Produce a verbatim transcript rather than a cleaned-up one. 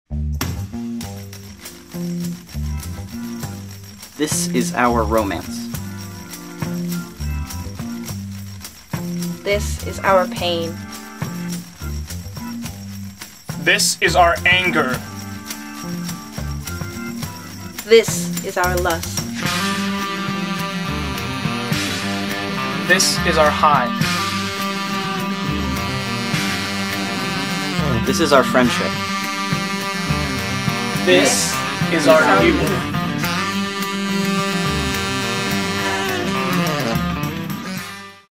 This is our romance. This is our pain. This is our anger. This is our lust. This is our high. This is our friendship. This is our new.